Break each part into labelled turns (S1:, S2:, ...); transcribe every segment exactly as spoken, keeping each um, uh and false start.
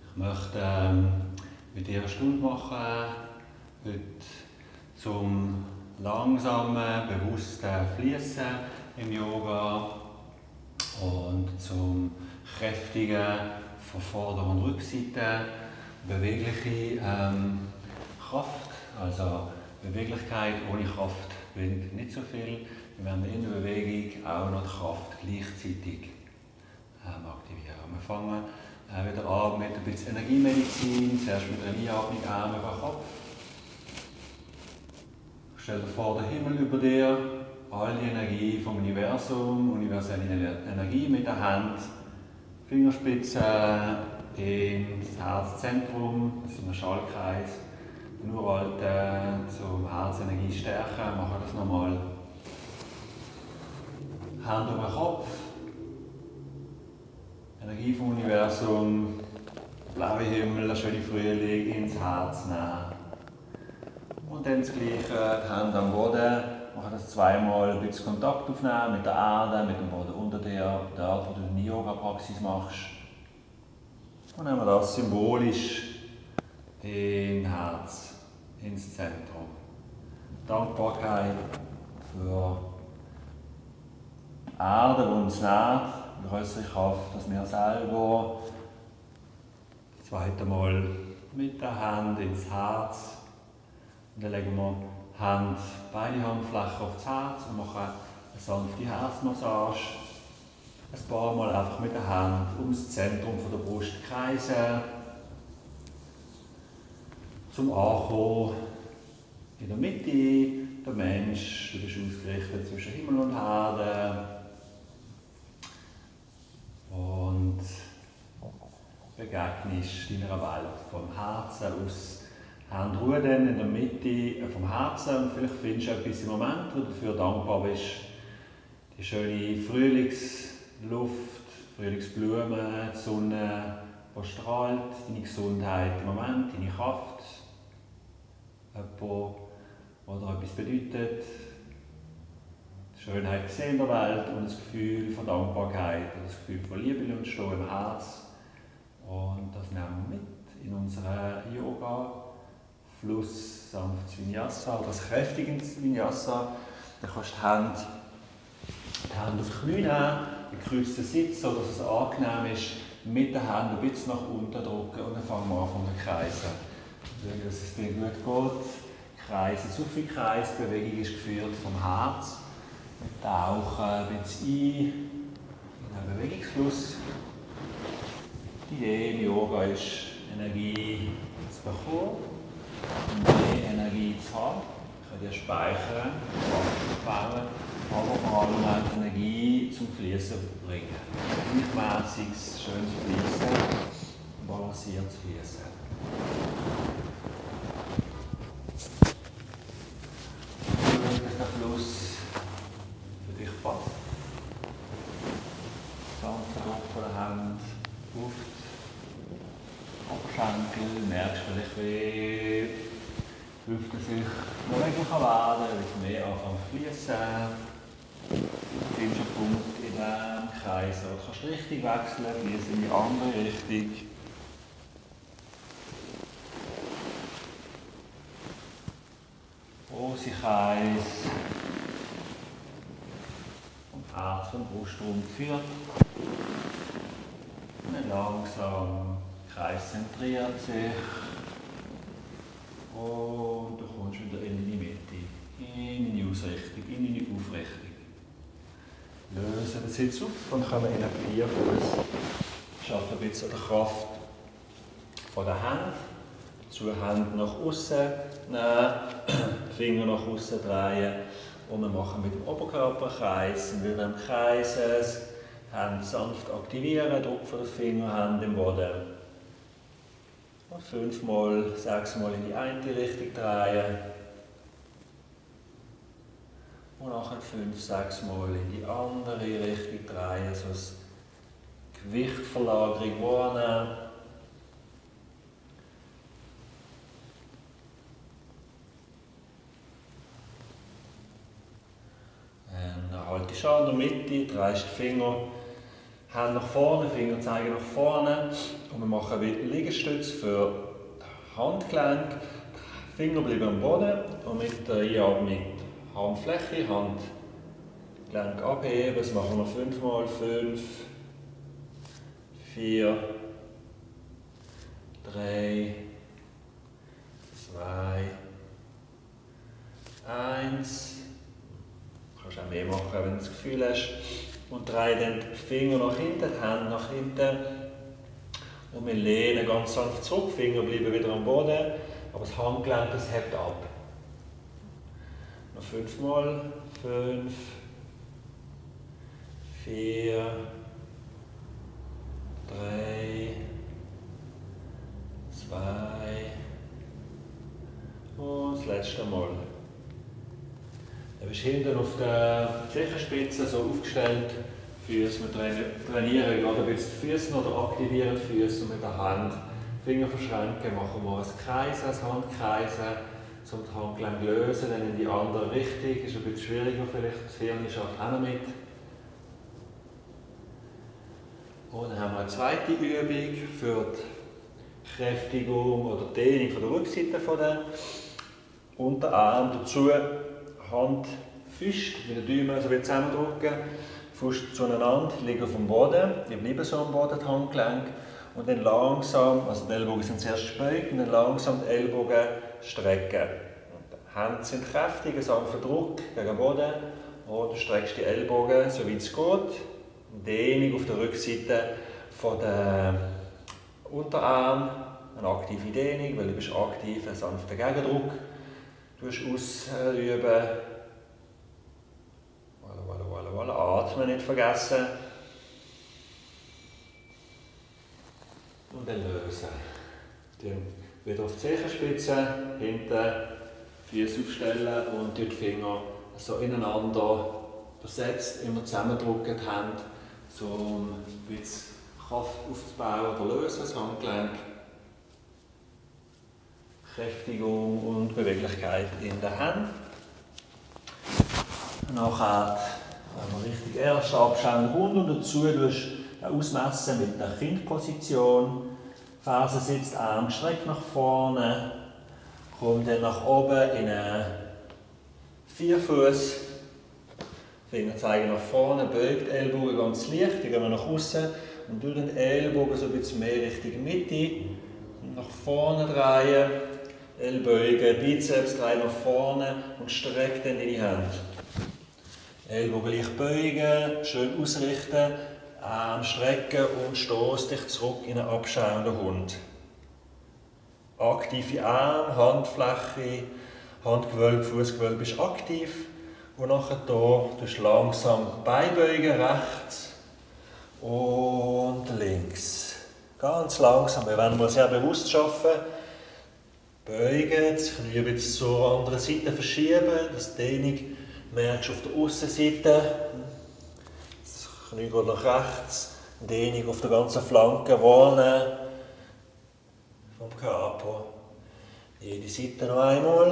S1: Ich möchte ähm, mit dir eine Stunde machen, heute zum langsamen, bewussten Fließen im Yoga und zum kräftigen von Vorder- und Rückseite, bewegliche ähm, Kraft, also Beweglichkeit ohne Kraft bringt nicht so viel. Wir werden in der Bewegung auch noch die Kraft gleichzeitig ähm, aktivieren. Wir fangen äh, wieder an mit ein bisschen Energiemedizin, zuerst mit einer Einatmung Arme über den Kopf. Stell dir vor, der Himmel über dir, all die Energie vom Universum, universelle Energie mit der Hand, Fingerspitze ins Herzzentrum, das ist ein Schallkreis, den uralten zum Herzenergie stärken, machen das nochmal. Hand über den Kopf, Energie vom Universum, blaue Himmel, der schöne Frühling ins Herz nehmen. Und dann das Gleiche, die Hände am Boden, machen das zweimal, ein bisschen Kontakt aufnehmen mit der Erde, mit dem Boden unter dir, dort wo du deine Yoga-Praxis machst. Und nehmen wir das symbolisch in Herz, ins Zentrum. Dankbarkeit für die Erde, die uns nährt, die größere Kraft, dass wir selber das zweite Mal mit der Hand ins Herz. Und dann legen wir Hand, beide Handflächen aufs Herz und machen eine sanfte Herzmassage. Ein paar Mal einfach mit der Hand ums Zentrum der Brust kreisen. Zum Ankommen in der Mitte, der Mensch, du bist ausgerichtet zwischen Himmel und Erde. Und begegnest deiner Welt vom Herzen aus. Hände ruhen dann in der Mitte vom Herzen und vielleicht findest du etwas im Moment, wo du dafür dankbar bist. Die schöne Frühlingsluft, Frühlingsblumen, die Sonne, die strahlt, deine Gesundheit im Moment, deine Kraft. Jemand, der dir etwas bedeutet. Die Schönheit gesehen in der Welt und das Gefühl von Dankbarkeit und das Gefühl von Liebe entstehen im Herz. Und das nehmen wir mit in unseren Yoga-Fluss, sanftes Vinyasa oder das kräftige Vinyasa. Dann kannst du die Hände, die Hände auf die Knie nehmen, gekreuzten Sitz, sodass es angenehm ist, mit den Händen ein bisschen nach unten drücken und dann fangen wir an von den Kreisen. Schauen, dass es dir gut geht. Kreise, Sufi-Kreis, die Bewegung ist geführt vom Herz. Wir tauchen ein bisschen ein in einen Bewegungsfluss. Die Idee im Yoga ist, Energie zu bekommen, mehr Energie zu haben. Ich kann die speichern, aufbauen, aber vor allem auch die Energie zum Fließen bringen. Gleichmäßiges, schönes Fließen, balanciertes Fließen. Dass der Fluss für dich passt. Sanfter Druck von der Hand auf die Oberschenkel, merkst vielleicht, wie die Hüfte sich beweglicher werden, wie mehr anfangen zu fließen. Du findest einen Punkt in diesem Kreis, oder du kannst die Richtung wechseln, fließen in die andere Richtung. Große Kreis vom Herz vom Brustraum geführt. Und dann langsam, der Kreis zentriert sich und du kommst wieder in deine Mitte, in deine Ausrichtung, in deine Aufrichtung. Lösen den Sitz auf und kommen in einen Vierfuß. Schaffen ein bisschen die Kraft von der Hand. Zu Hand nach außen nehmen, die Finger nach außen drehen und wir machen mit dem Oberkörperkreis, wir werden kreisen, Hände sanft aktivieren, Druck von den Fingern, Hände im Boden. Und fünfmal, sechsmal in die eine Richtung drehen und nachher fünf, sechsmal in die andere Richtung drehen, so eine Gewichtverlagerung wahrnehmen. Dann halt dich an der Mitte, drehst die Finger Hände nach vorne, Finger zeigen nach vorne. Und wir machen wieder Liegestütze für das Handgelenk. Die Finger bleiben am Boden und mit der Einatmung Handfläche, Handgelenk abheben. Das machen wir fünfmal. Fünf, vier, drei, zwei, eins. Du kannst auch mehr machen, wenn du das Gefühl hast. Und drei dann die Finger nach hinten, die Hände nach hinten. Und wir lehnen ganz sanft zurück, die Finger bleiben wieder am Boden, aber das Handgelenk das hebt ab. Noch fünfmal. Fünf, vier, drei, zwei und das letzte Mal. Du bist hinten auf der Zehenspitze so aufgestellt, Füße. Wir trainieren gerade ein bisschen die Füße oder aktivieren die Füße und mit der Hand Finger verschränken, machen wir ein Kreisen, ein Handkreisen, um das Handgelenk lösen, dann in die andere Richtung. Ist ein bisschen schwieriger vielleicht, das Hirn schafft auch noch mit. Und dann haben wir eine zweite Übung für die Kräftigung oder Dehnung von der Rückseite von den Unterarm. Dazu Hand, Füße mit den Daumen also zusammendrücken, Füße zueinander, liegen auf dem Boden, die bleiben so am Boden, die Handgelenk. Und dann langsam, also die Ellbogen sind zuerst gebeugt, und dann langsam die Ellbogen strecken. Und die Hände sind kräftig, ein sanfter Druck gegen den Boden. Und du streckst die Ellbogen, so weit es geht. Dehnung auf der Rückseite von den Unterarm, eine aktive Dehnung, weil du bist aktiv, ein sanfter Gegendruck. Du ausüben. Voilà, voilà, voilà, voilà. Atmen nicht vergessen. Und dann lösen. Dann wieder auf die Zehenspitze, hinten Füße aufstellen und die Finger so ineinander versetzt, immer zusammendrücken, die Hände, so um ein bisschen Kraft aufzubauen oder lösen, das Handgelenk. Kräftigung und Beweglichkeit in den Händen. Nachher haben wir richtig erst abschauenden Hund und dazu ausmessen mit der Kindposition. Ferse sitzt, Arm gestreckt nach vorne, kommt dann nach oben in einen Vierfuß. Finger zeigen nach vorne, beugt die Ellbogen ganz leicht, die gehen wir nach außen und durch den Ellbogen so ein bisschen mehr Richtung Mitte. Nach vorne drehen, Ellbogen, Bizeps drehen nach vorne und streck dann in die Hände. Ellbogen leicht beugen, schön ausrichten, Arm strecken und stoß dich zurück in einen abschauenden Hund. Aktive Arme, Handfläche, Handgewölbe, Fußgewölbe ist aktiv. Und nachher hier tust du langsam beibeugen, rechts und links. Ganz langsam, wir wollen mal sehr bewusst arbeiten. Beugen, das Knie ein bisschen zur anderen Seite verschieben, dass die Dehnung merkst auf der Aussenseite. Das Knie geht nach rechts, Dehnung auf der ganzen Flanke wahrnehmen vom Körper. Jede Seite noch einmal.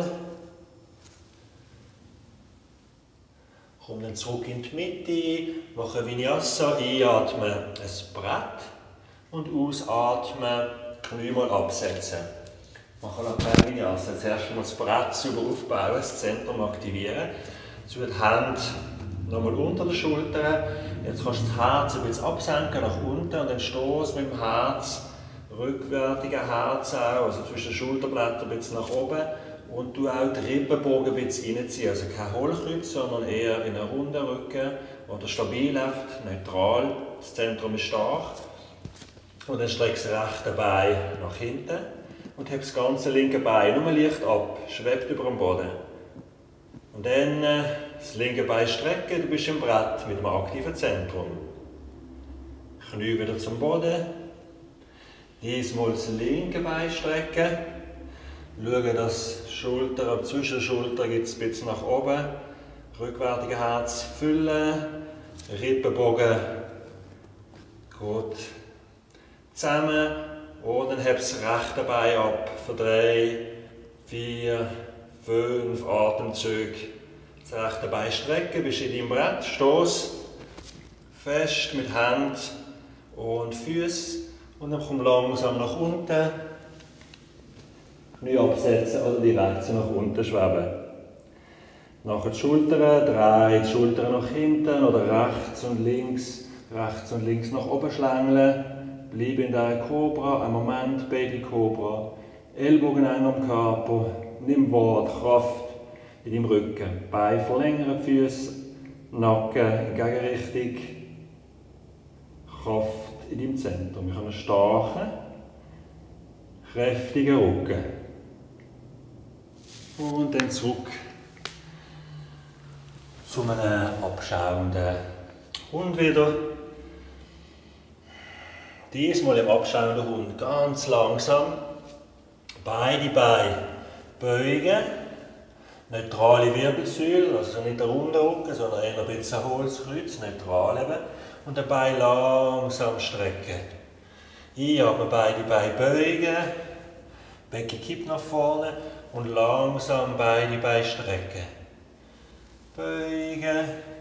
S1: Komm dann zurück in die Mitte, mache Vinyasa, einatmen, ein Brett und ausatmen, Knie mal absetzen. Mache Latein Vinyasa, zuerst mal das Brett sauber aufbauen, das Zentrum aktivieren. Jetzt die Hände nochmal unter der Schulter. Jetzt kannst du das Herz ein bisschen absenken nach unten und dann stoß mit dem Herz, rückwärtiger Herz auch, also zwischen den Schulterblättern ein bisschen nach oben. Und du auch die Rippenbogen ein bisschen reinziehen, also kein Hohlkreuz, sondern eher in einen runden Rücken, der stabil läuft, neutral, das Zentrum ist stark. Und dann streckst du das rechte Bein nach hinten und hebst das ganze linke Bein nur leicht ab, schwebt über dem Boden. Und dann äh, das linke Bein strecken, du bist im Brett mit einem aktiven Zentrum. Knie wieder zum Boden, diesmal das linke Bein strecken. Schauen, dass die Schulter, zwischen den Schultern gibt es ein bisschen nach oben. Rückwärtige Herz füllen. Rippenbogen geht zusammen. Und dann heb das rechte Bein ab für drei, vier, fünf Atemzüge. Das rechte Bein strecken, bist in deinem Brett, stoß fest mit Händen und Füße und dann komm langsam nach unten. Knie absetzen oder direkt so nach unten schweben. Nachher die Schultern, drei die Schultern nach hinten oder rechts und links, rechts und links nach oben schlängeln. Bleib in der Cobra, einen Moment, Baby Cobra. Ellbogen eng am Körper, nimm Wort, Kraft in deinem Rücken. Beine verlängern, Füße, Nacken in Gegenrichtung. Kraft in deinem Zentrum. Wir haben einen starken, kräftigen Rücken. Und dann zurück zu einem abschauenden Hund wieder. Diesmal im abschauenden Hund ganz langsam beide Beine beugen. Neutrale Wirbelsäule, also nicht der runde Rücken, sondern eher ein bisschen ein hohles Kreuz, neutral eben. Und den Bein langsam strecken. Einatmen, beide Beine beugen. Becken kippt nach vorne und langsam beide Beine strecken. Beugen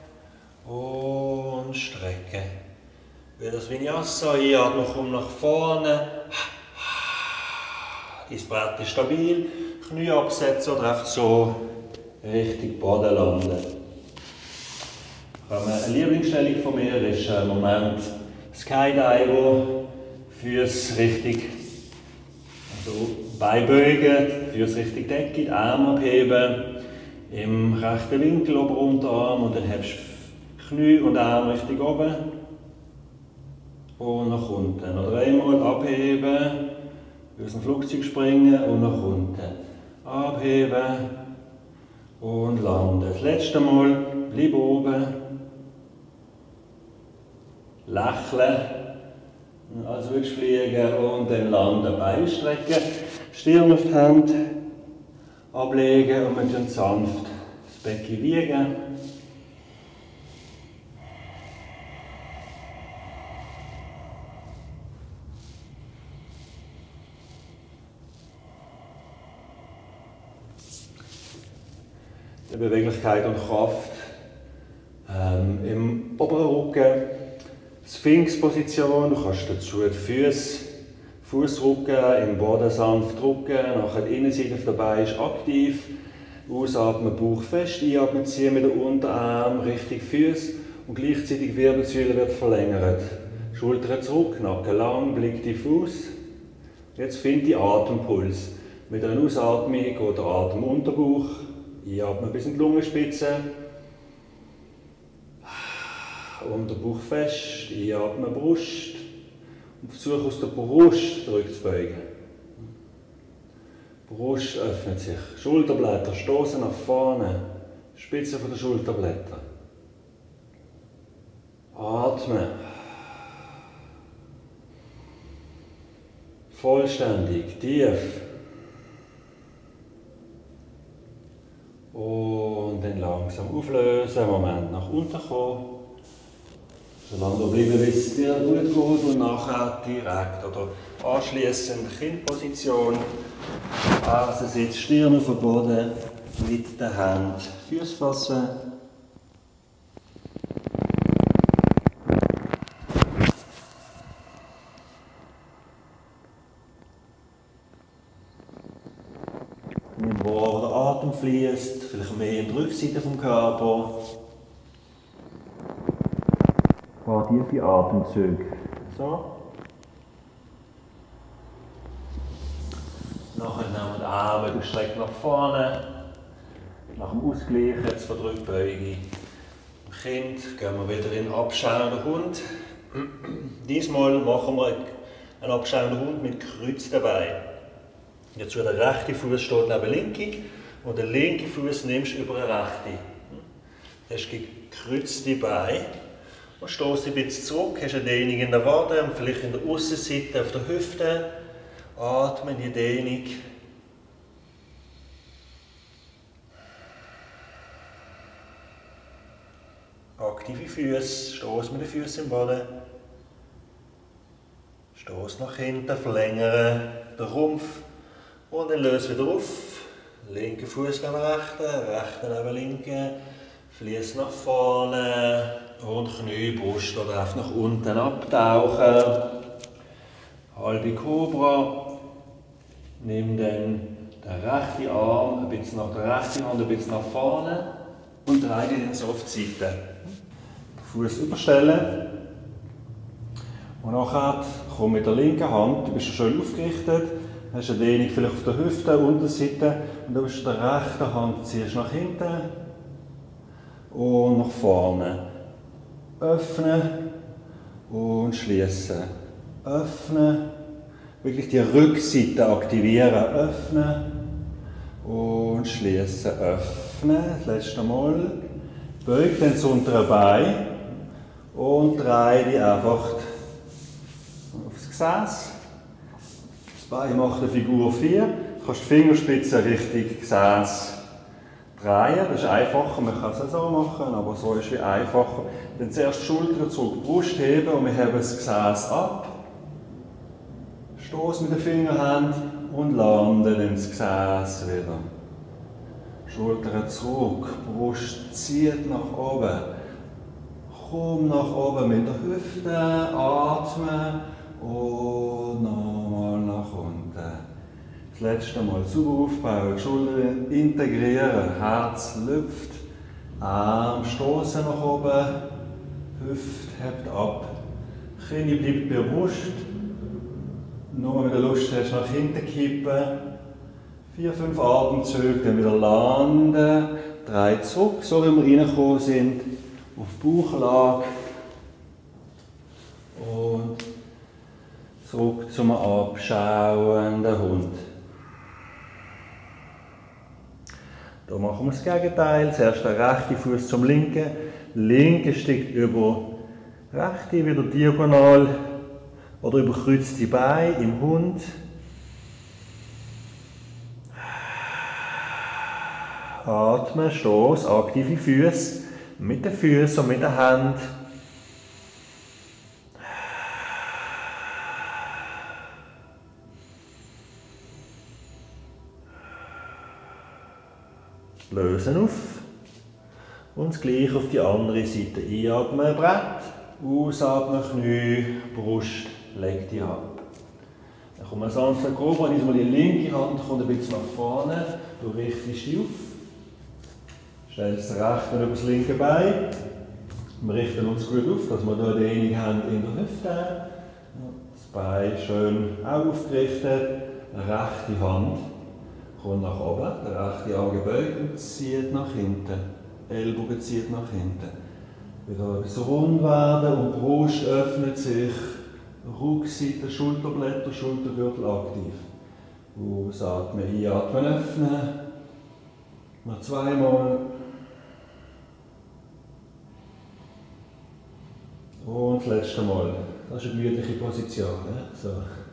S1: und strecken. Wieder das Vinyasa, einatmen, komm nach vorne. Dein Brett ist stabil. Knie absetzen oder einfach so Richtung Boden landen. Eine Lieblingsstellung von mir ist im Moment Skydiver. Füße richtig, also Beine beugen, Füße richtig Decke, die Arme abheben, im rechten Winkel ober Unterarm und dann hebst du Knie und Arme richtig oben und nach unten. Oder einmal abheben, aus dem Flugzeug springen und nach unten. Abheben und landen. Das letzte Mal, bleib oben, lächeln. Also wirklich fliegen und dann landen, Beine strecken, Stirn auf die Hand, ablegen und wir tun sanft das Becken wiegen. Die Beweglichkeit und Kraft ähm, im oberen Rücken. Sphinx-Position, du kannst dazu die Füße, Fußrücken im Boden sanft drücken, nachher die Innenseite auf der Beine ist aktiv, ausatmen, Bauch fest, einatmen, ziehen mit den Unterarm Richtung Füße und gleichzeitig die Wirbelsäule wird verlängert. Schultern zurück, Nacken lang, Blick diffus. Jetzt find die Atempuls. Mit einer Ausatmung geht der Atem unter Bauch, einatmen bis in die Lungenspitze. Um den Bauch fest, einatmen, Brust und versuche aus der Brust zurückzubeugen. Brust öffnet sich, Schulterblätter stoßen nach vorne, Spitze der Schulterblätter. Atmen. Vollständig, tief. Und dann langsam auflösen, Moment nach unten kommen. Solange du bleiben, bis es dir gut geht und nachher direkt oder anschliessend Kindposition. Also sitzt Stirn auf dem Boden, mit den Händen Füße fassen. Nimm wahr, wo der Atem fließt, vielleicht mehr in die Rückseite vom Körper. Ein paar tiefe Atemzüge. So. Nachher nehmen wir die Arme gestreckt nach vorne. Nach dem Ausgleich, jetzt verdrückt Beuge. Im Kind gehen wir wieder in den abschauenden Hund. Diesmal machen wir einen abschauenden Hund mit gekreuzten Beinen. Jetzt der rechte Fuß steht neben dem linken und den linken Fuß nimmst du über den rechten. Du hast gekreuzte Beine. Und stoß ein bisschen zurück, hast eine Dehnung in der Wade und vielleicht in der Aussenseite auf der Hüfte. Atmen in die Dehnung. Aktive Füße, stoß mit den Füßen im Boden. Stoß nach hinten, verlängern den Rumpf und dann löse wieder auf. Linker Fuß neben rechten, rechter neben linken. Fließ nach vorne. und Knie, Brust oder einfach nach unten abtauchen. Halbe Cobra. Nimm dann den rechten Arm ein bisschen nach der rechten Hand, ein bisschen nach vorne und drehe dich dann so auf die Seite. Fuß überstellen. Und nachher komm mit der linken Hand, du bist schön aufgerichtet, hast eine Dehnung vielleicht auf der Hüfte, Unterseite und du bist mit der rechten Hand ziehst nach hinten und nach vorne. Öffnen und schließen. Öffnen. Wirklich die Rückseite aktivieren. Öffnen und schließen. Öffnen. Das letzte Mal. Beug dann das untere Bein und drehe dich einfach aufs Gesäß. Das Bein macht eine Figur vier. Du kannst die Fingerspitzen Richtung Gesäß drehen. Das ist einfacher, man kann es auch so machen, aber so ist wie einfacher. Dann zuerst die Schultern zurück, Brust heben und wir heben das Gesäß ab. Stoß mit den Fingern und landen ins Gesäß wieder. Schultern zurück, Brust zieht nach oben. Komm nach oben mit der Hüfte, atmen und nochmal nach unten. Das letzte Mal sauber aufbauen, Schultern integrieren, Herz lüpft, Arm stoßen nach oben, Hüfte hebt ab, Knie bleibt bewusst, nur wenn du Lust hast, nach hinten kippen, vier, fünf Atemzüge, dann wieder landen, drei zurück, so wie wir reingekommen sind, auf Bauchlage und zurück zum abschauenden Hund. Hier machen wir das Gegenteil. Zuerst der rechte Fuß zum linken. Linke steigt über rechte wieder diagonal oder überkreuzt die Beine im Hund. Atmen, Stoß, aktive Füße mit den Füßen und mit der Hand. Lösen auf und das gleiche auf die andere Seite. Einatmen, Brett, ausatmen, Knie, Brust, leg die ab. Dann kommt man sanft Cobra, diesmal die linke Hand kommt ein bisschen nach vorne, du richtest dich auf, stellst das rechte über das linke Bein. Wir richten uns gut auf, dass wir hier die eine Hand in der Hüfte, das Bein schön auch aufgerichtet, rechte Hand kommt nach oben, der rechte Arm gebeugt und zieht nach hinten. Ellbogen zieht nach hinten. Wieder ein bisschen rund werden und die Brust öffnet sich. Rückseite, Schulterblätter, Schultergürtel aktiv. Ausatmen, einatmen, öffnen. Noch zweimal. Und das letzte Mal. Das ist eine gemütliche Position. So.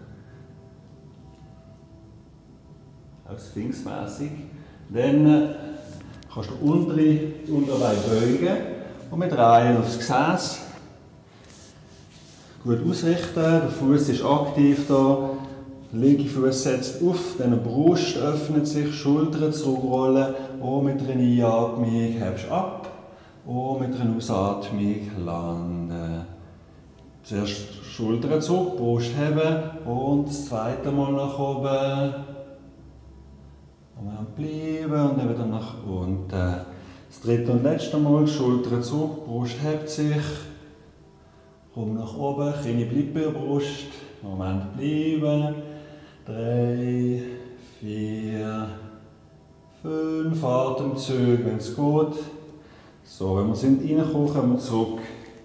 S1: Auch sphinxmässig. Dann kannst du untere, das untere Bein beugen und mit Reihen aufs Gesäß. Gut ausrichten, der Fuß ist aktiv da. Der linke Fuß setzt auf, dann die Brust öffnet sich, Schultern zurückrollen. Und mit einer Einatmung hebst du ab. Und mit einer Ausatmung landen. Zuerst Schultern zurück, Brust heben und das zweite Mal nach oben. Und bleiben und dann wieder nach unten. Das dritte und letzte Mal, Schultern zurück, Brust hebt sich. Komm nach oben, Knie bleibt bei der Brust. Moment bleiben. Drei, vier, fünf Atemzüge, wenn es geht. So, wenn wir sind reinkommen, kommen wir zurück.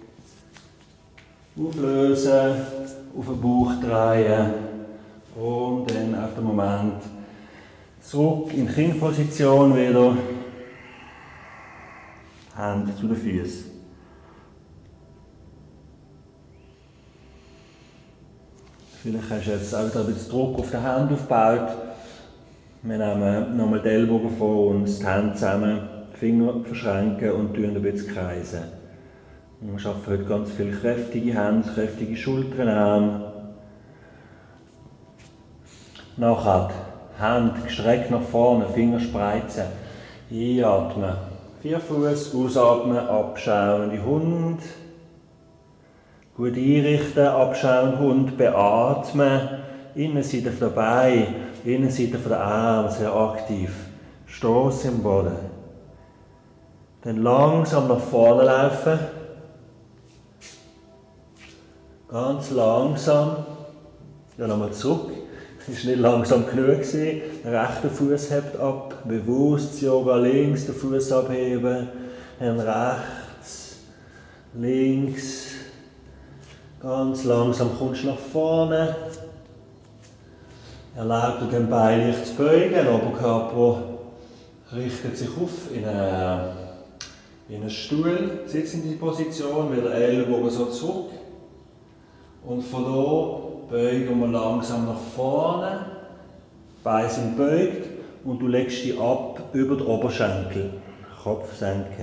S1: Auflösen, auf den Bauch drehen und dann auf den Moment zurück in Kindposition wieder. Hände zu den Füßen. Vielleicht hast du jetzt auch ein bisschen Druck auf die Hände aufgebaut. Wir nehmen nochmal die Ellbogen vor uns, die Hände zusammen, die Finger verschränken und ein bisschen kreisen. Wir arbeiten heute ganz viele kräftige Hände, kräftige Schultern an. Nachher Hände gestreckt nach vorne, Finger spreizen. Einatmen, Vier Fuß, ausatmen, abschauende Hund. Gut einrichten, abschauende Hund, beatmen. Innenseite der Beine, Innenseite der Arme, sehr aktiv. Stoß im Boden. Dann langsam nach vorne laufen. Ganz langsam. Ja, nochmal zurück. Es war nicht langsam genug. Der rechte Fuß hebt ab. Bewusst das Yoga links, den Fuß abheben. Dann rechts, links. Ganz langsam kommst du nach vorne. Erlaubt dir den Bein leicht zu beugen. Der Oberkörper richtet sich auf in einen, in einen Stuhl. Sitzende Position, wieder Ellbogen so zurück. Und von hier beugen wir langsam nach vorne. Die Beine sind gebeugt und du legst dich ab über den Oberschenkel. Kopf senken.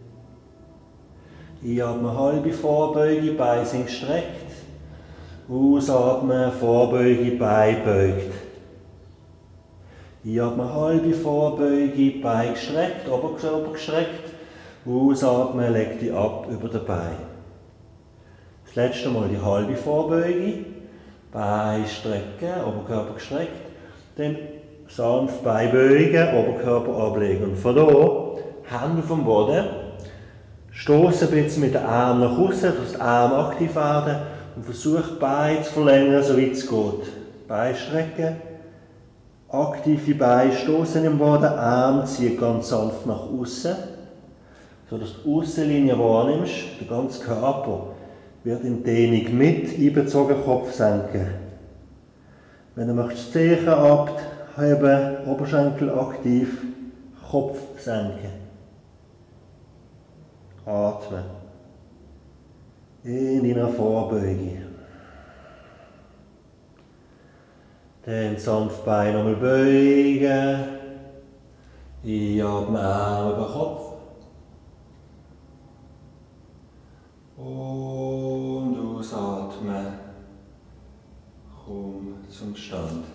S1: Einatmen, halbe Vorbeuge, Beine sind gestreckt. Ausatmen, Vorbeuge, Beine beugt. Einatmen, halbe Vorbeuge, Beine gestreckt, Oberkörper gestreckt. Ausatmen, leg dich ab über den Bein. Das letzte Mal die halbe Vorbeuge, Beine strecken, Oberkörper gestreckt. Dann sanft Beine beugen, Oberkörper ablegen. Und von hier, Hände vom Boden. Stoßen ein bisschen mit den Armen nach außen, dass die Arme aktiv werden. Und versuch die Beine zu verlängern, so weit es geht. Beine strecken. Aktive Beine stoßen im Boden, Arme ziehen ganz sanft nach außen. Sodass du die Aussenlinie wahrnimmst, der ganze Körper wird in Dehnung mit einbezogen, Kopf senken. Wenn du möchtest, Zehen abheben, Oberschenkel aktiv, Kopf senken. Atmen. In deiner Vorbeuge. Dann sanft Beine nochmal beugen. Einatmen, Arme über den Kopf. Und ausatmen. Komm zum Stand.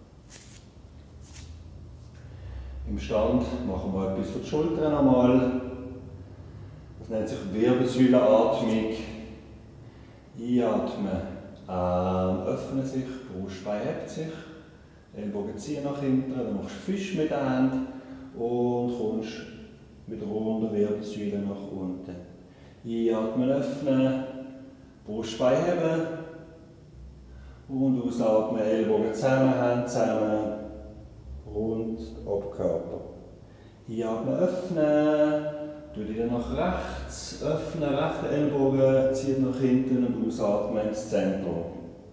S1: Im Stand machen wir etwas für die Schultern einmal. Das nennt sich Wirbelsäulenatmung. Einatmen, Arme öffnen sich, Brustbein hebt sich, Ellbogen ziehen nach hinten, dann machst du Fisch mit der Hand und kommst mit runder Wirbelsäule nach unten. Einatmen, öffnen, Brustbein heben und ausatmen, Ellbogen zusammen, Hände zusammen, rund Oberkörper. Einatmen, öffnen. Du dich nach rechts öffnen, rechten Ellbogen, zieht nach hinten und ausatmen ins Zentrum.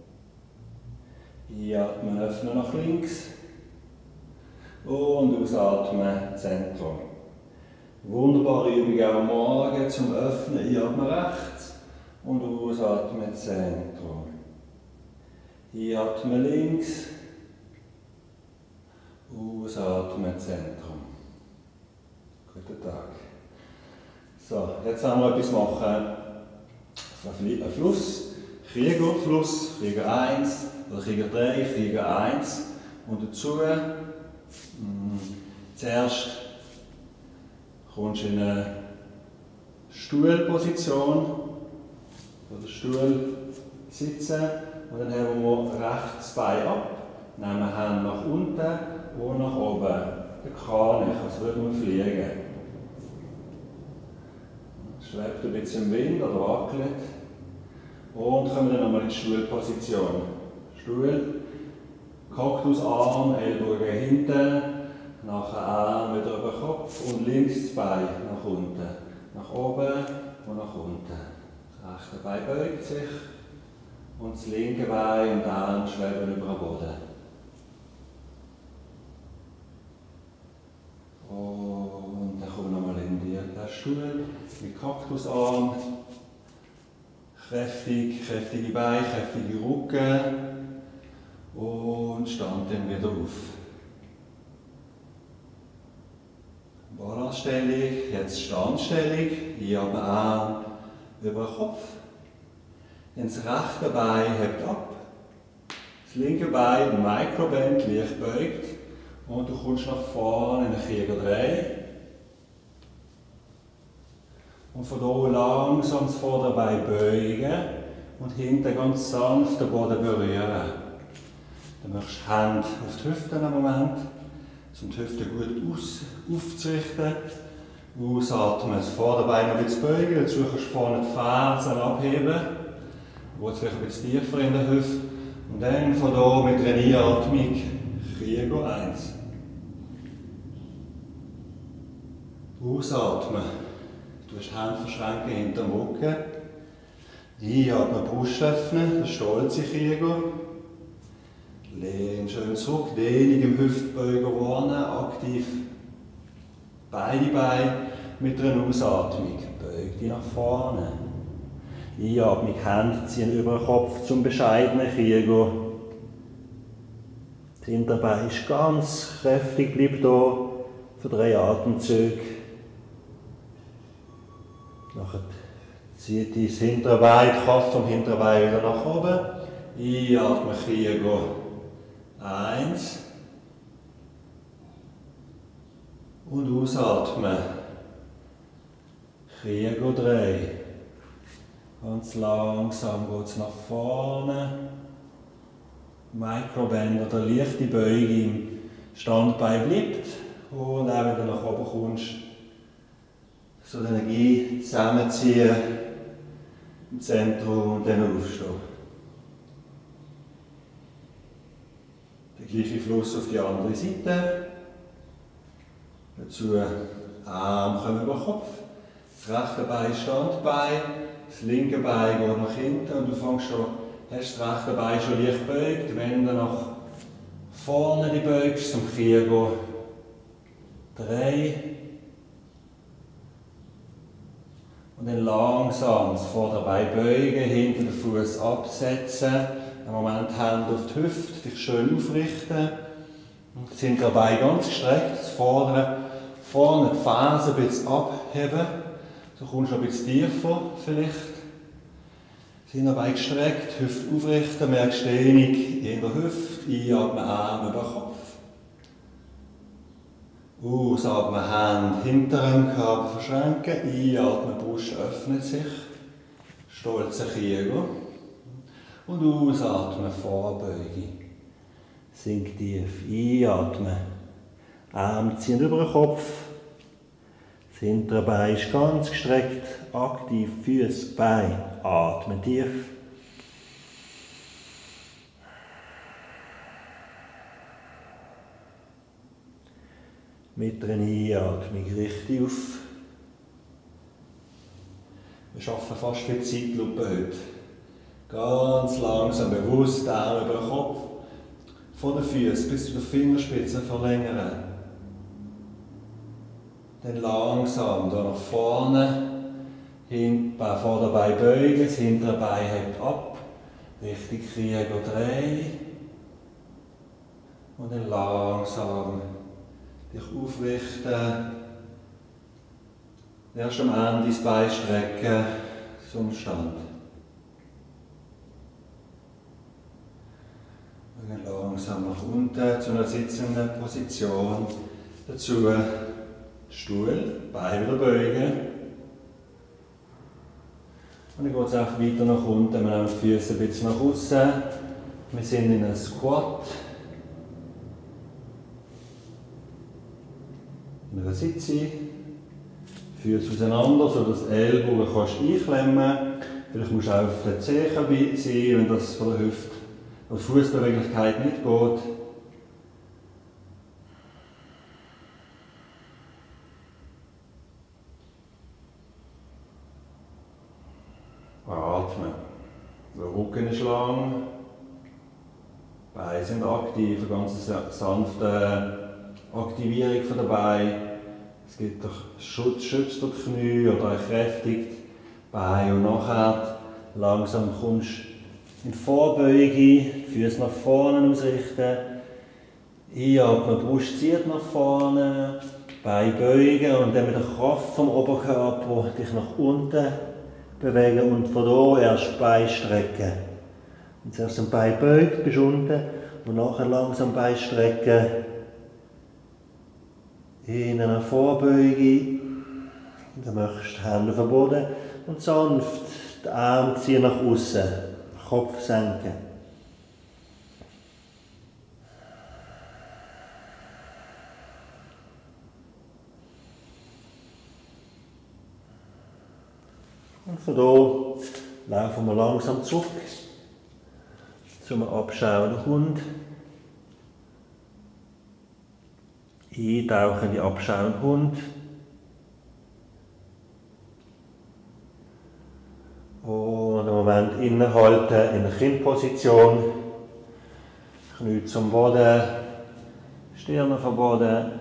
S1: Einatmen, öffnen nach links und ausatmen, Zentrum. Wunderbare Übung auch am Morgen zum Öffnen, einatmen rechts und ausatmen, Zentrum. Einatmen links, ausatmen, Zentrum. Guten Tag. So, jetzt werden wir etwas machen. Ein Fluss, Kriegerfluss, Krieger eins oder Krieger drei, Krieger eins. Und dazu, mh, zuerst kommst du in eine Stuhlposition, oder Stuhl sitzen und dann heben wir rechts Bein ab, nehmen Hände nach unten und nach oben. Der Kranich, als würden wir fliegen. Schwebt ein bisschen im Wind oder wackelt. Und kommen dann nochmal in die Stuhlposition. Stuhl, Kaktusarm, Ellbogen hinten, nachher Arm wieder über den Kopf und links das Bein nach unten. Nach oben und nach unten. Das rechte Bein beugt sich und das linke Bein und der Arm schweben über den Boden. Und dann kommen wir nochmal in den Stuhl mit Kaktusarm. Kräftig, kräftige Beine, kräftige Rücken. Und stand dann wieder auf. Balancstellung, jetzt Standstellung. Einatmen, Arm über den Kopf. Dann das rechte Bein hebt ab. Das linke Bein, Microbend, leicht beugt. Und du kommst nach vorne in den Krieger drei. Und von hier langsam das Vorderbein beugen und hinten ganz sanft den Boden berühren. Dann machst du die Hände auf die Hüften einen Moment, um die Hüfte gut aus, aufzurichten. Ausatmen, das Vorderbein noch ein bisschen beugen, dazu kannst du vorne die Fersen abheben. Dann geht es vielleicht ein bisschen tiefer in der Hüfte. Und dann von hier mit einer Einatmung Krieger eins. Ausatmen. Du hast die Hände verschränken hinter dem Rücken. Einatmen, Brust öffnen, der stolze Krieger. Lehn schön zurück, Dehnung im Hüftbeuger wahrnehmen, aktiv beide Beine mit einer Ausatmung. Beug dich nach vorne. Einatmung, Hände ziehen über den Kopf zum bescheidenen Krieger. Das Hinterbein ist ganz kräftig, bleibt hier für drei Atemzüge. Nachher zieht dein Hinterbein, die Kraft vom Hinterbein wieder nach oben. Einatmen, Krieger. Eins. Und ausatmen. Krieger drei. Ganz langsam geht es nach vorne. Microband oder leichte Beuge im Standbein bleibt. Und auch wenn du nach oben kommst, so die Energie zusammenziehen im Zentrum und dann aufstehen. Der gleiche Fluss auf die andere Seite. Dazu Arm kommen über den Kopf. Das rechte Bein Standbein, das linke Bein geht nach hinten und du fängst schon, hast das rechte Bein schon leicht gebeugt. Wenn du nach vorne die beugst, zum Krieger drei. Und dann langsam das Vorderbein beugen, hinten den Fuß absetzen. Im Moment Hände auf die Hüfte, dich schön aufrichten. Und das Hinterbein ganz gestreckt, das Vordere, vorne die Ferse ein bisschen abheben. So kommst du ein bisschen tiefer vielleicht. Das Hinterbein gestreckt, Hüfte aufrichten, merkst Dehnung in der Hüfte, einatmen, Arme über den Kopf. Ausatmen, Hände hinter dem Körper verschränken, einatmen, Brust öffnet sich, stolzer Krieger. Und ausatmen, Vorbeuge. Sink tief, einatmen, Arme ziehen über den Kopf, das hintere Bein ist ganz gestreckt, aktiv, Füße, Bein, atmen tief. Mit einer Einatmung richtig auf. Wir arbeiten fast wie Zeitlupe heute. Ganz langsam, bewusst, Arme über den Kopf, von den Füßen bis zu den Fingerspitzen verlängern. Dann langsam hier nach vorne, Hinten, Vorderbein beugen, das hintere Bein hebt ab, richtig Krieger drei. Und dann langsam dich aufrichten. Erst am Ende das Bein strecken zum Stand. Und dann langsam nach unten zu einer sitzenden Position. Dazu Stuhl, Bein wieder beugen. Und dann geht es auch weiter nach unten. Wir nehmen die Füße ein bisschen nach außen. Wir sind in einem Squat. In einer Sitze. Füße auseinander, sodass die Ellbogen kannst einklemmen. Vielleicht musst du auch auf den Zehen sein, wenn das von der Hüfte oder Fußbeweglichkeit nicht geht. Atmen. Der Rücken ist lang. Die Beine sind aktiv, eine ganz sanfte Aktivierung der Beine. Es gibt doch Schutz, schützt die Knie oder kräftigt die Beine und nachher langsam kommst du in die Vorbeuge, die Füße nach vorne ausrichten. Einatmen, die Brust zieht nach vorne, Beine beugen und dann mit der Kraft vom Oberkörper dich nach unten bewegen und von hier erst Bein strecken. Und zuerst ein Bein beugt, bist unten und nachher langsam Bein strecken. In einer Vorbeuge,
S2: Dann möchtest du die Hände auf den Boden und sanft die Arme ziehen nach außen, Kopf senken. Und von hier laufen wir langsam zurück zum abschauenden Hund. Eintauchen in den abschauenden Hund. Und einen Moment innehalten in der Kindposition. Knie zum Boden, Stirn auf den Boden.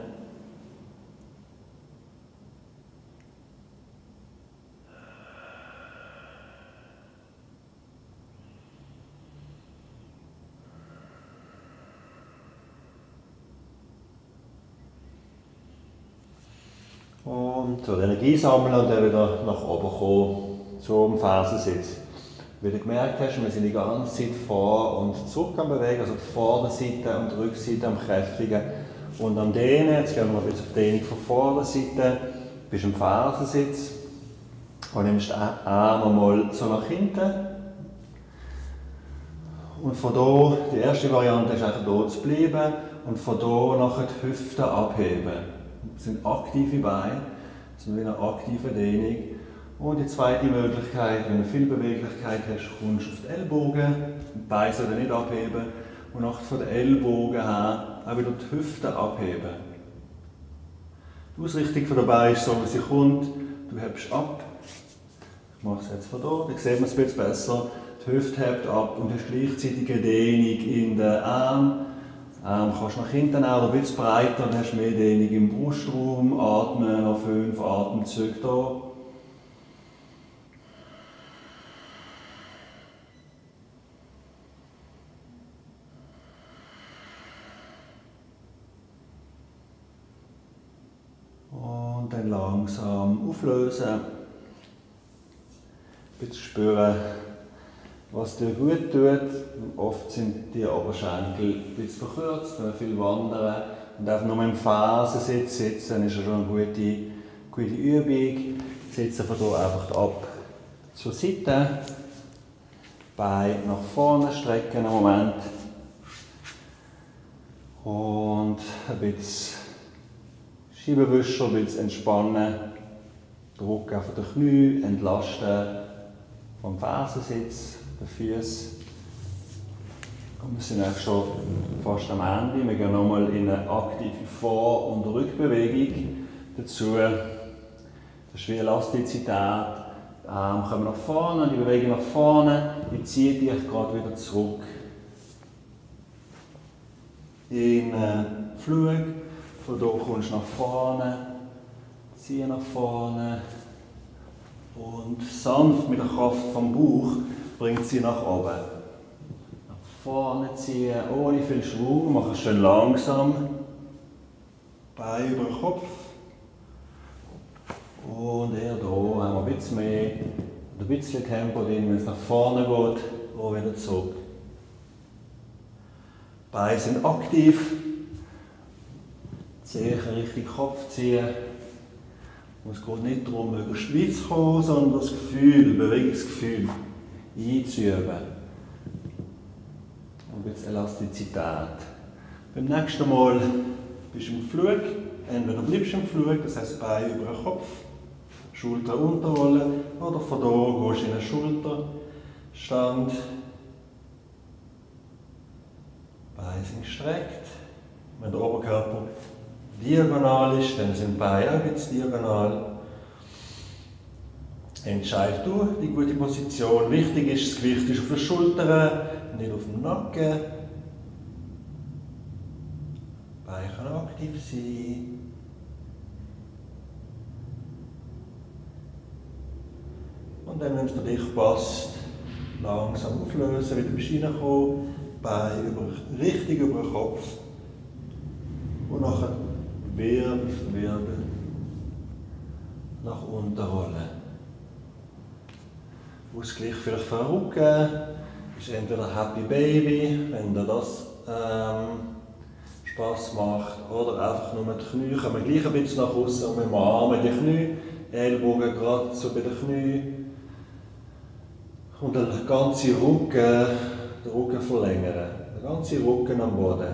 S2: Und so die Energie sammeln und dann wieder nach oben kommen, zum Fersensitz. Wie du gemerkt hast, wir sind die ganze Zeit vor und zurück am Bewegen, also die Vorderseite und die Rückseite am Kräftigen und am Dehnen. Jetzt gehen wir ein bisschen auf die Dehnung von der Vorderseite, bist im Fersensitz und nimmst den Arm mal so nach hinten. Und von hier, die erste Variante ist eigentlich hier zu bleiben und von hier nachher die Hüfte abheben. Das sind aktive Beine, das ist eine aktive Dehnung. Und die zweite Möglichkeit, wenn du viel Beweglichkeit hast, kommst du auf die Ellbogen, die Beine sollen nicht abheben und nachher von den Ellbogen her auch wieder die Hüfte abheben. Die Ausrichtung der Beine ist so, wie sie kommt, du hebst ab. Ich mache es jetzt von hier, dann sieht man es ein bisschen besser. Die Hüfte hebt ab und hast gleichzeitig eine Dehnung in den Arm. Ähm, kannst nach hinten auch ein bisschen breiter, dann hast du mehr Dehnung im Brustraum. Atmen, noch fünf Atemzüge hier. Und dann langsam auflösen. Ein bisschen spüren, was dir gut tut. Oft sind die Oberschenkel ein bisschen verkürzt, wenn wir viel wandern. Und einfach nur im Fersensitz sitzen ist schon eine gute, gute Übung. Sitzen von hier einfach ab zur Seite. Beine nach vorne strecken einen Moment. Und ein bisschen Scheibenwischer, ein bisschen entspannen. Druck auf die Knie, entlasten vom Fersensitz. Die Füße. Und wir sind eigentlich schon fast am Ende. Wir gehen nochmal in eine aktive Vor- und Rückbewegung dazu. Das ist wie Elastizität. Die Arme kommen nach vorne, die Bewegung nach vorne. Die zieht dich gerade wieder zurück. In einen Flug. Von hier kommst du nach vorne. Zieh nach vorne. Und sanft mit der Kraft vom Bauch bringt sie nach oben. Nach vorne ziehen, ohne viel Schwung, mach es schön langsam. Beine über den Kopf. Und eher hier haben wir ein bisschen mehr, ein bisschen Tempo drin, wenn es nach vorne geht, auch wieder zurück. Beine sind aktiv. Zehen richtig Kopf ziehen. Und es geht nicht darum, möglichst weit zu kommen, sondern das Gefühl, Bewegungsgefühl einzuüben. Und ein bisschen Elastizität. Beim nächsten Mal bist du im Flug. Entweder bleibst du im Flug, das heisst Beine über den Kopf, Schulter unterrollen, oder von hier gehst du in einen Schulterstand. Beine sind gestreckt. Wenn der Oberkörper diagonal ist, dann sind die Beine auch jetzt diagonal. Entscheid du die gute Position. Wichtig ist, das Gewicht ist auf den Schultern, nicht auf dem Nacken. Die Beine können aktiv sein. Und dann, wenn es für dich passt, langsam auflösen, wieder bist du reinkommen, Beine über, richtig über den Kopf. Und nachher Wirbel für Wirbel nach unten rollen. Ausgleich vielleicht für den Rücken ist entweder Happy Baby, wenn dir das ähm, Spass macht, oder einfach nur die Knie kommen gleich ein bisschen nach außen und wir umarmen die Knie, Ellbogen gerade so bei den Knien. Und den ganzen Rücken, den Rücken verlängern. Den ganzen Rücken am Boden.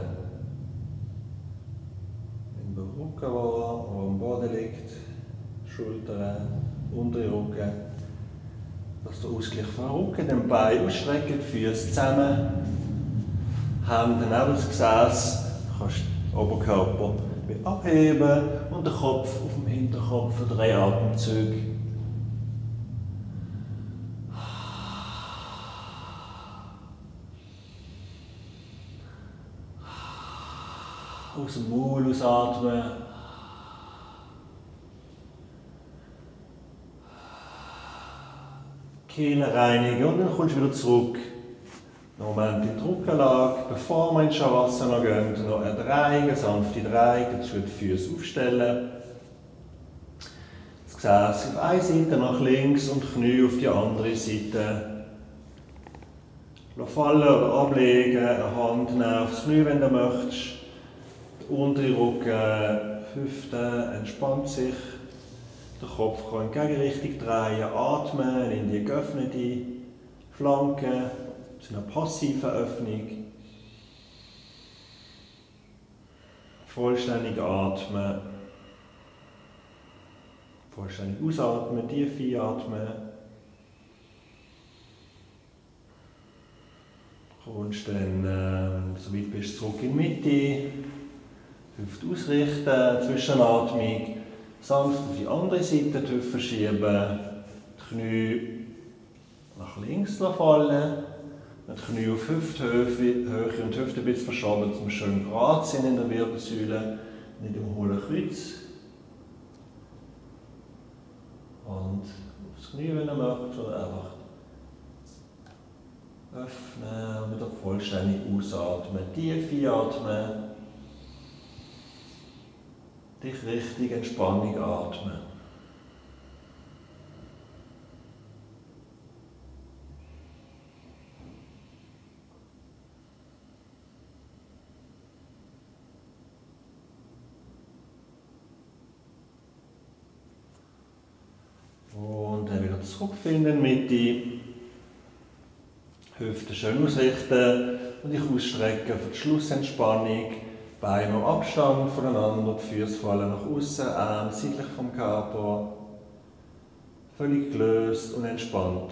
S2: In den Rücken, der am Boden liegt. Schultern, untere Rücken. Dass der Ausgleich vom Rücken, den Bein ausstrecken, die Füße zusammen. Hände neben das Gesäß. Du kannst den Oberkörper abheben und den Kopf auf dem Hinterkopf für drei Atemzüge. Aus dem Maul ausatmen. Kehle reinigen und dann kommst du wieder zurück. Einen Moment in die Rückenlage, bevor wir in Shavasana gehen, noch eine Drehung, eine sanfte Drehung, dazu die Füße aufstellen. Das Gesäß auf eine Seite nach links und die Knie auf die andere Seite. Lass fallen oder ablegen, eine Hand nehmen aufs Knie, wenn du möchtest. Der untere Rücken, die Hüfte entspannt sich. Der Kopf kann in die Gegenrichtung drehen, atmen in die geöffnete Flanke. Das ist eine passive Öffnung. Vollständig atmen. Vollständig ausatmen, tief einatmen. Kommst dann, äh, so weit bist du zurück in die Mitte. Hüfte ausrichten, Zwischenatmung. Sanft auf die andere Seite die Hüfte schieben. Die Knie nach links fallen. Die Knie auf Hüfthöhe und die Hüfte ein bisschen verschoben, zum schön gerade sind in der Wirbelsäule, nicht im hohlen Kreuz. Und aufs Knie, wenn ihr möchtet, oder einfach öffnen und wieder vollständig ausatmen, tief einatmen, dich richtig Entspannung atmen. Und dann wieder zurückfinden in die Mitte. Hüfte schön ausrichten und dich ausstrecken für die Schlussentspannung. Beine am Abstand voneinander, die Füße fallen nach außen, Arme seitlich vom Körper. Völlig gelöst und entspannt.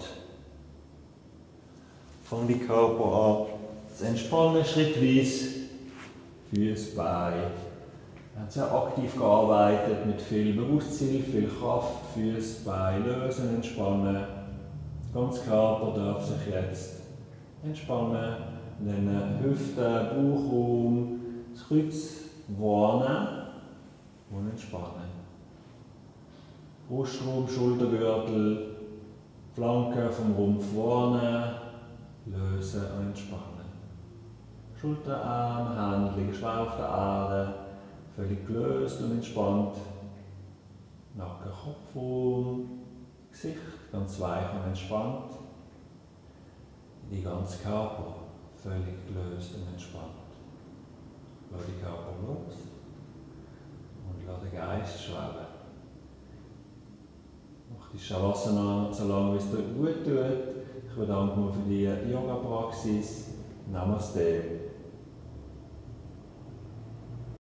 S2: Fang die Körper an zu entspannen, schrittweise. Füße, Beine. Wir haben sehr aktiv gearbeitet, mit viel Bewusstsein, viel Kraft, Füße, Beine lösen, entspannen. Der ganze Körper darf sich jetzt entspannen. Dann Hüfte, Bauchraum, das Kreuz wahrnehmen und entspannen. Brustraum, Schultergürtel, Flanken vom Rumpf wahrnehmen, lösen und entspannen. Schulterarm, Hände liegen schwer auf der Erde. Völlig gelöst und entspannt. Nacken, Kopfraum, Gesicht ganz weich und entspannt. Die ganze Körper völlig gelöst und entspannt. Lass den Körper los und lass den Geist schweben. Mach die Shavasana so lange, wie es dir gut tut. Ich bedanke mich für die Yoga-Praxis. Namaste.